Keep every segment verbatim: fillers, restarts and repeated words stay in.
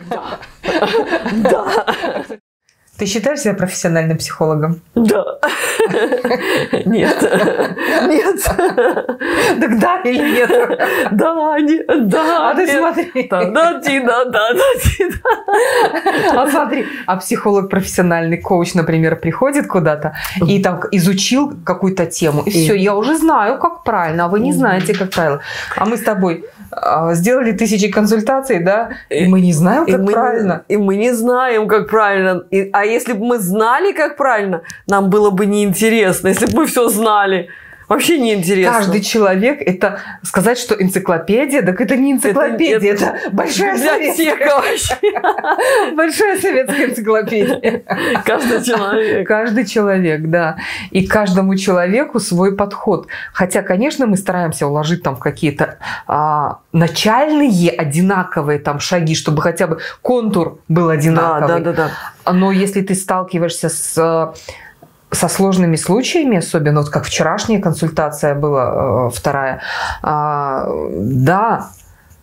Да. Да. Ты считаешь себя профессиональным психологом? Да. Нет. Нет. Так да или нет? Да, нет, да. А ты смотри. Да, да, да, да, да. А смотри, а психолог профессиональный, коуч, например, приходит куда-то и там изучил какую-то тему, и все, я уже знаю, как правильно, а вы не знаете, как правильно. А мы с тобой сделали тысячи консультаций, да, и мы не знаем, как и правильно. Мы, и мы не знаем, как правильно. И, а если бы мы знали, как правильно, нам было бы неинтересно. Если бы мы все знали, вообще неинтересно. Каждый человек, это сказать, что энциклопедия, так это не энциклопедия, это, это, это большая библиотека вообще. Большая советская энциклопедия. Каждый человек. Каждый человек, да. И каждому человеку свой подход. Хотя, конечно, мы стараемся уложить там в какие-то а, начальные одинаковые там шаги, чтобы хотя бы контур был одинаковый. Да, да, да, да. Но если ты сталкиваешься с... со сложными случаями, особенно вот как вчерашняя консультация была, э, вторая, э, да,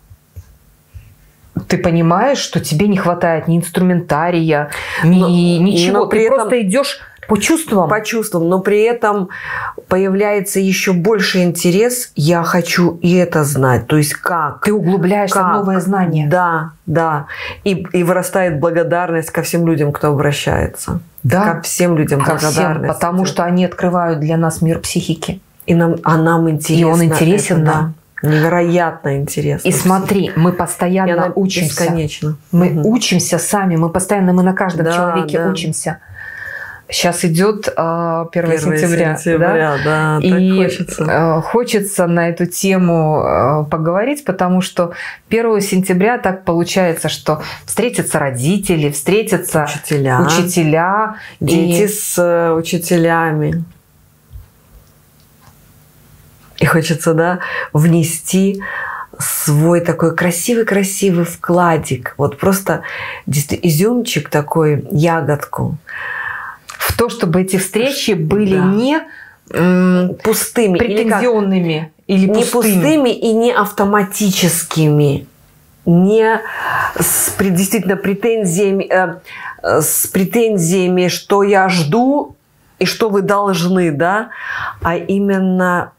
ты понимаешь, что тебе не хватает ни инструментария, ни но, ничего, но ты этом, просто идешь по чувствам. По чувствам, но при этом появляется еще больше интерес, я хочу и это знать, то есть как. Ты углубляешься как? в новое знание. Да, да, и, и вырастает благодарность ко всем людям, кто обращается. Да, ко всем людям ко благодарность. Всем, потому что они открывают для нас мир психики. И нам, а нам интересно. И он интересен это, нам. Да. Невероятно интересно. И смотри, мы постоянно учимся. Бесконечно. Мы угу. учимся сами, мы постоянно, мы на каждом да, человеке да. учимся. Сейчас идет первое сентября, сентября, да? Да, и хочется. хочется на эту тему поговорить, потому что первого сентября так получается, что встретятся родители, встретятся учителя, учителя дети и... с учителями. И хочется, да, внести свой такой красивый-красивый вкладик. Вот просто изюмчик такой, ягодку. В то, чтобы эти встречи были да. не пустыми, претензионными, или, или не пустыми. пустыми и не автоматическими, не с действительно претензиями, э, с претензиями, что я жду и что вы должны, да, а именно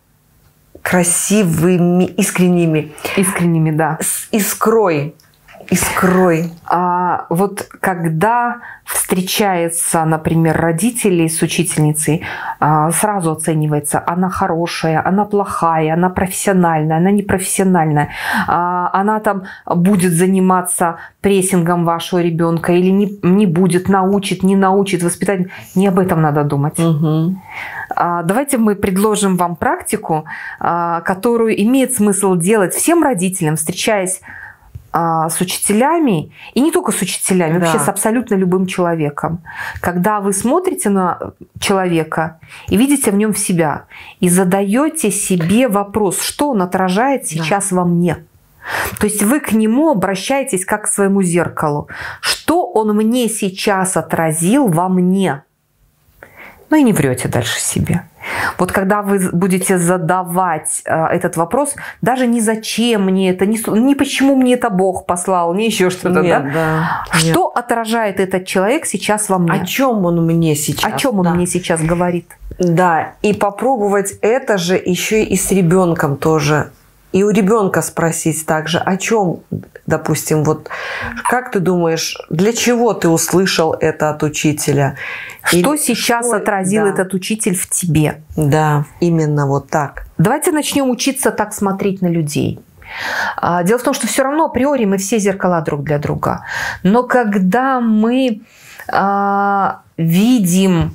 красивыми, искренними, искренними, да, с искрой. Искрой. А вот когда встречается, например, родители с учительницей, сразу оценивается, она хорошая, она плохая, она профессиональная, она непрофессиональная, она там будет заниматься прессингом вашего ребенка или не, не будет, научит, не научит, воспитать. Не об этом надо думать. Угу. Давайте мы предложим вам практику, которую имеет смысл делать всем родителям, встречаясь с учителями, и не только с учителями, да. вообще с абсолютно любым человеком. Когда вы смотрите на человека и видите в нем себя, и задаете себе вопрос, что он отражает сейчас да. во мне. То есть вы к нему обращаетесь как к своему зеркалу. Что он мне сейчас отразил во мне? Ну и не врете дальше себе. Вот когда вы будете задавать э, этот вопрос, даже не зачем мне это, не, не почему мне это Бог послал, не еще что-то, да? да? Что нет. отражает этот человек сейчас во мне? О чем он мне сейчас? О чем он да. мне сейчас говорит? Да, и попробовать это же еще и с ребенком тоже. И у ребенка спросить также, о чем, допустим, вот как ты думаешь, для чего ты услышал это от учителя? Что Или сейчас что... отразил да. этот учитель в тебе? Да, именно вот так. Давайте начнем учиться так смотреть на людей. Дело в том, что все равно априори мы все зеркала друг для друга. Но когда мы а, видим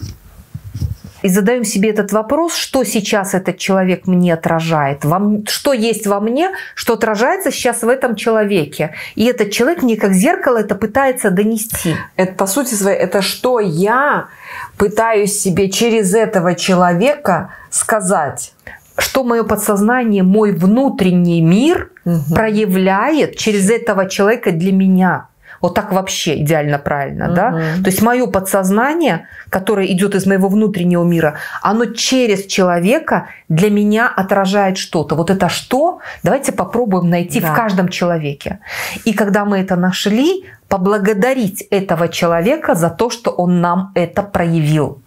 и задаем себе этот вопрос, что сейчас этот человек мне отражает, что есть во мне, что отражается сейчас в этом человеке. И этот человек мне как зеркало это пытается донести. Это по сути своей, это что я пытаюсь себе через этого человека сказать. Что мое подсознание, мой внутренний мир угу. проявляет через этого человека для меня. Вот так вообще идеально правильно, угу. да? То есть мое подсознание, которое идет из моего внутреннего мира, оно через человека для меня отражает что-то. Вот это что? Давайте попробуем найти да. в каждом человеке. И когда мы это нашли, поблагодарить этого человека за то, что он нам это проявил.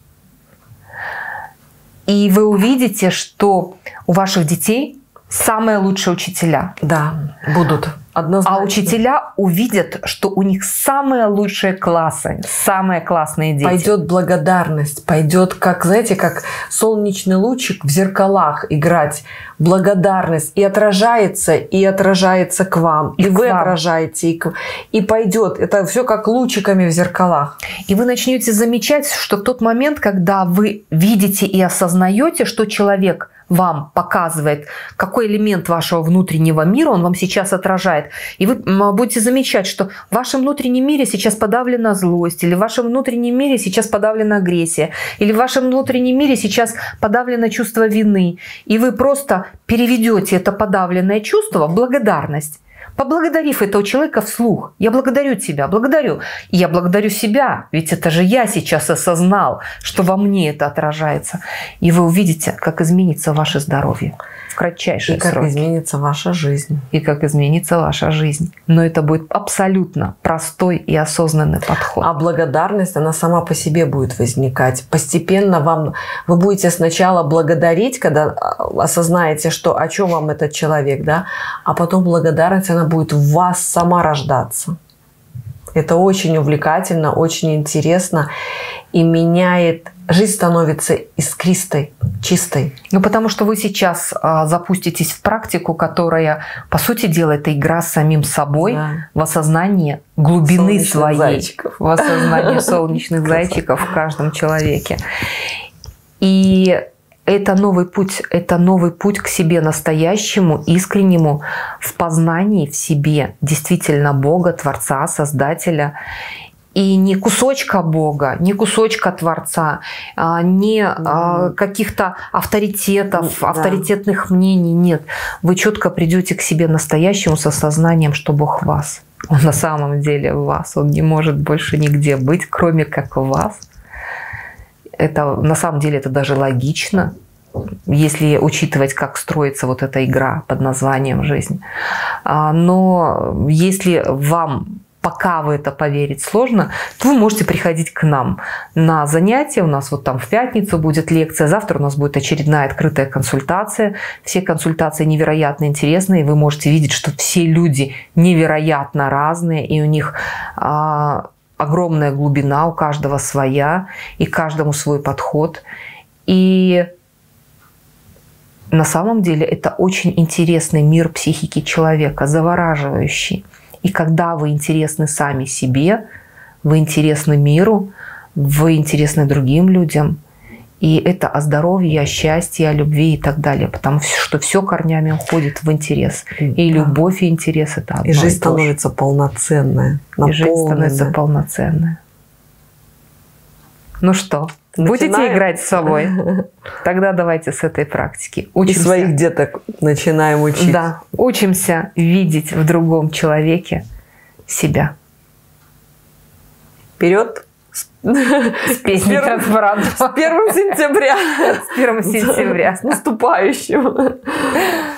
И вы увидите, что у ваших детей самые лучшие учителя. Да, будут. Однозначно. А учителя увидят, что у них самые лучшие классы, самые классные дети. Пойдет благодарность, пойдет, как, знаете, как солнечный лучик в зеркалах играть. Благодарность и отражается, и отражается к вам. И, и вы вам. отражаете, и, к... и пойдет. Это все как лучиками в зеркалах. И вы начнете замечать, что в тот момент, когда вы видите и осознаете, что человек вам показывает, какой элемент вашего внутреннего мира он вам сейчас отражает. И вы будете замечать, что в вашем внутреннем мире сейчас подавлена злость, или в вашем внутреннем мире сейчас подавлена агрессия, или в вашем внутреннем мире сейчас подавлено чувство вины. И вы просто переведете это подавленное чувство в благодарность. Поблагодарив этого человека вслух. Я благодарю тебя, благодарю. И я благодарю себя, ведь это же я сейчас осознал, что во мне это отражается. И вы увидите, как изменится ваше здоровье в кратчайшие сроки. И как изменится ваша жизнь. И как изменится ваша жизнь. Но это будет абсолютно простой и осознанный подход. А благодарность, она сама по себе будет возникать. Постепенно вам, вы будете сначала благодарить, когда осознаете, что о чем вам этот человек, да, а потом благодарность, она будет в вас сама рождаться. Это очень увлекательно, очень интересно и меняет. Жизнь становится искристой, чистой. Ну, потому что вы сейчас а, запуститесь в практику, которая, по сути дела, это игра с самим собой, да. в осознании глубины солнечных своей, зайчиков. в осознании солнечных зайчиков в каждом человеке. И это новый путь, это новый путь к себе настоящему, искреннему, в познании в себе действительно Бога, Творца, Создателя. И не кусочка Бога, не кусочка Творца, не mm-hmm. каких-то авторитетов, да. авторитетных мнений. Нет. Вы четко придете к себе настоящему с осознанием, что Бог в вас. Он на самом деле в вас. Он не может больше нигде быть, кроме как в вас. Это, на самом деле это даже логично, если учитывать, как строится вот эта игра под названием «Жизнь». Но если вам пока в это поверить сложно, то вы можете приходить к нам на занятия. У нас вот там в пятницу будет лекция, завтра у нас будет очередная открытая консультация. Все консультации невероятно интересные. Вы можете видеть, что все люди невероятно разные, и у них а, огромная глубина, у каждого своя, и каждому свой подход. И на самом деле это очень интересный мир психики человека, завораживающий. И когда вы интересны сами себе, вы интересны миру, вы интересны другим людям. И это о здоровье, о счастье, о любви и так далее. Потому что все корнями уходит в интерес. И да. любовь, и интерес – это одно и жизнь и то же. становится полноценная, наполненная. И жизнь становится полноценная. Ну что, начинаем? Будете играть с собой? Тогда давайте с этой практики. Учимся. И своих деток начинаем учить. Да, учимся видеть в другом человеке себя. Вперед! С песней транспарантов. С первым сентября. С первым сентября. С наступающим.